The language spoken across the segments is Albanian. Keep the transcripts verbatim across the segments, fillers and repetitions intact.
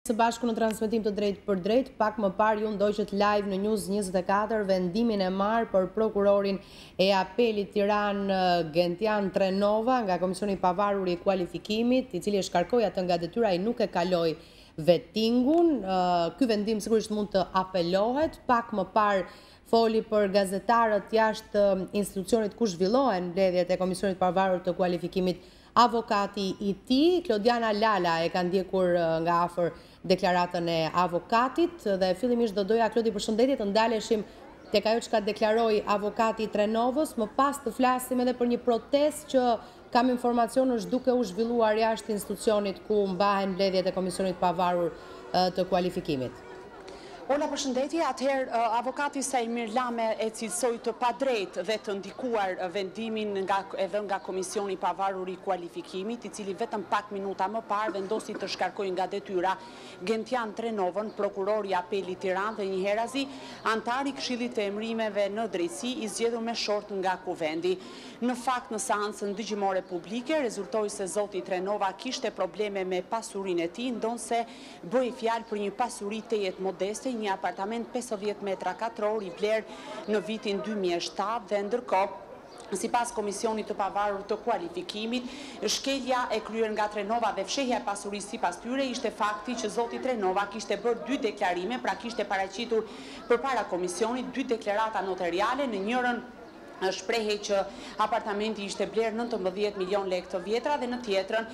Së bashku në transmetim të drejt për drejt, pak më parë ju ndoqët live në News njëzet e katër vendimin e marë për prokurorin e apelit Tiranë Gentian Trenova nga Komisioni i Pavarur i Kualifikimit, i cili e shkarkoi atë nga detyra i nuk e kaloi vettingun. Ky vendim sigurisht mund të apelohet. Pak më parë foli për gazetarët jashtë institucionit ku zhvillohen mbledhjet e Komisionit Pavarur të Kualifikimit avokati i tij. Klodiana Lala e ka ndjekur nga afër deklaratën e avokatit dhe fillimisht do doja, Klodi, përshëndetje, të ndaleshim tek ajo çka deklaroi avokati i Trenovës, më pas të flasim edhe për një protestë që kam informacion është duke u zhvilluar jashtë institucionit ku mbahen mbledhjet e Komisionit Pavarur të Kualifikimit. Ola, përshëndetje, atëherë avokati Sajmir Lame e cilësoi të padrejtë dhe të ndikuar vendimin nga, edhe nga Komisioni i Pavarur i Kualifikimit, i cili vetëm pak minuta më parë vendosi të shkarkojë nga detyra Gentian Trenovën, prokuror i apelit Tiranë dhe njëherazi antar i Këshillit të Emrimeve në drejtësi, i zgjedhur me short nga kuvendi. Në fakt, në seancën dëgjimore publike rezultoi se zoti Trenova kishte probleme me pasurinë e tij, ndonse bëi fjalë për një pasuri tejet modeste, një apartament pesëdhjetë metra katror i bler në vitin dy mijë e shtatë dhe ndërkohë sipas Komisionit të Pavarur të Kualifikimit, shkelja e kryer nga Trenova dhe fshehja e pasurisë sipas tyre ishte fakti që zoti Trenova kishte bërë dy deklarime, pra kishte paraqitur përpara komisionit dy deklarata notariale, në njërin shprehej që apartamenti ishte bler nëntëmbëdhjetë milion lekë të vjetra dhe në tjetrën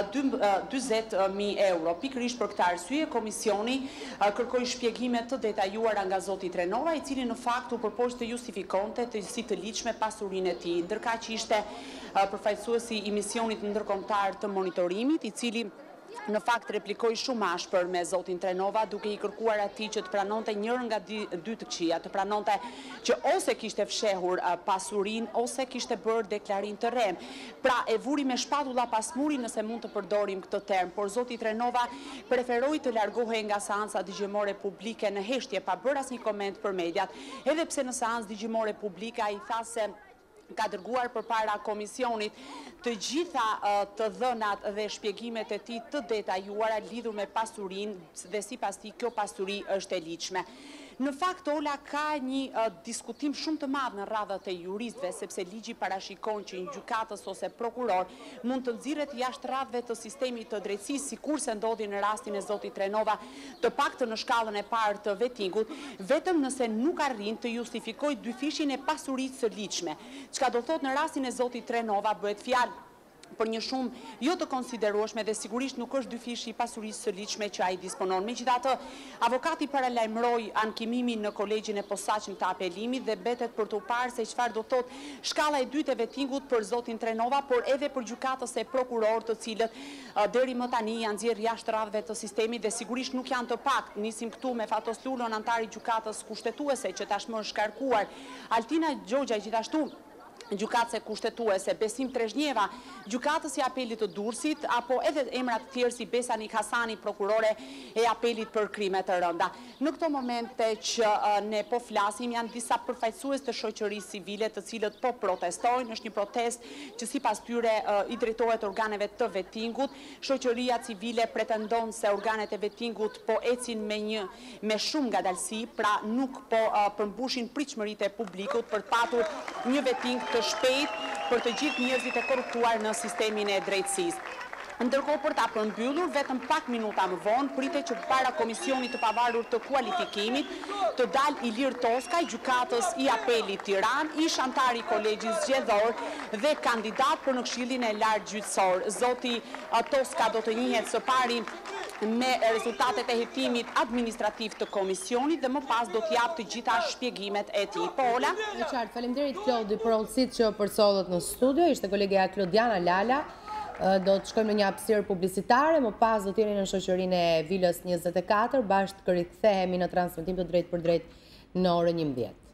dyzet mijë euro. Pikërisht për këtë arsye, komisioni kërkoi shpjegime të detajuara nga zoti Trenova, i cili në fakt u përpoq të justifikonte të si të ligjshme pasurinë e tij, ndërkaq që ishte përfaqësuesi i misionit ndërkombëtar të monitorimit, i cili në fakt replikoi shumë ashpër me zotin Trenova, duke i kërkuar atij që të pranonte njërën nga dy të këqija, të pranonte që ose kishte fshehur pasurinë ose kishte bërë deklarim të rrem. Pra e vuri me shpatulla pas muri, nëse mund të përdorim këtë term, por zoti Trenova preferoi të largohej nga seanca dëgjimore publike në heshtje pa bërë asnjë koment për mediat, edhe pse në seancë dëgjimore publike ai tha se ka dërguar përpara komisionit të gjitha të dhënat dhe shpjegimet e tij të detajuara lidhur me pasurinë dhe sipas tij kjo pasuri është e ligjshme. Në fakt, Ola, ka një uh, diskutim shumë të madh në radhët e juristëve, sepse ligji parashikon që një gjykatës ose prokuror mund të nxirret jashtë radhëve të sistemit të drejtësisë, sikurse ndodhi në rastin e zotit Trenova, të paktën në shkallën e parë të vettingut, vetëm nëse nuk arrin të justifikojë dyfishin e pasurisë së ligjshme. Çka do thotë në rastin e zotit Trenova bëhet fjalë për një shumë jo të konsiderueshme dhe sigurisht nuk është dyfishi i pasurisë së ligjshme që ai disponon. Megjithatë, avokati paralajmëroi ankimimin në kolegjin e posaçëm të apelimit dhe betet për të parë se çfarë do thotë shkalla e dytë e vettingut për zotin Trenova, por edhe për gjykatës e prokurorë, të cilët uh, deri më tani janë nxjerrë jashtë radhëve të sistemit dhe sigurisht nuk janë të paktë. Nisim këtu me Fatos Lulon, antari i gjykatës kushtetuese që tashmë është shkarkuar, Altina Gjogja gjithashtu gjykatës e kushtetuese, Besim Trezhnjeva, gjykatës e apelit të Durrësit, apo edhe emra të tjerë si Besanik Hasani, prokurore e apelit për krime të rënda. Në këto momente që uh, ne po flasim, janë disa përfaqësues të shoqërisë civile të cilët po protestojnë. Është një protestë që sipas tyre uh, i drejtohet organeve të vettingut. Shoqëria civile pretendon se organet e vettingut po ecin me një me shumë ngadalësi, pra nuk po uh, përmbushin pritshmëritë e publikut për të patur një vetting të shpejt për të gjithë njerëzit e korruptuar në sistemin e drejtësisë. Ndërkohë, për ta përmbyllur, vetëm pak minuta më vonë, pritet që para Komisionit të Pavarur të Kualifikimit të dalë Ilir Toska, i gjykatës i apelit Tiranë, ish antar i kolegjit zgjedhor dhe kandidat për në Këshillin e Lartë Gjyqësor. Zoti Toska do të njihet së pari me rezultatet e hetimit administrativ të komisionit dhe më pas do t'jap të gjitha shpjegimet e tij. Po, Ola? E qartë, faleminderit Klodi për olësit që përsollët në studio. Ishte kolegja Klodiana Lala. Do të shkojmë në një hapësirë publicitare, më pas do t'jeni në shoqërinë e Vilës njëzet e katër, bashkë të rikthehemi në transmetim të drejt për drejt në orën njëmbëdhjetë.